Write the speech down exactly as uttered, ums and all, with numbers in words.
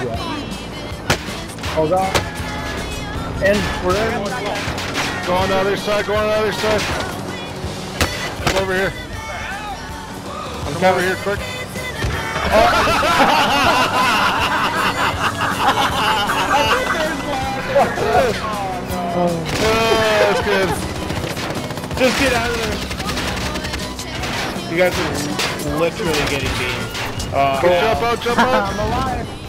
Oh god. And we're there. Go on the other side, go on the other side. Come over here. I'm Come over here quick. Oh, that's good. Just get out of there. You guys are literally getting beamed. Uh, jump out, jump out. I'm alive.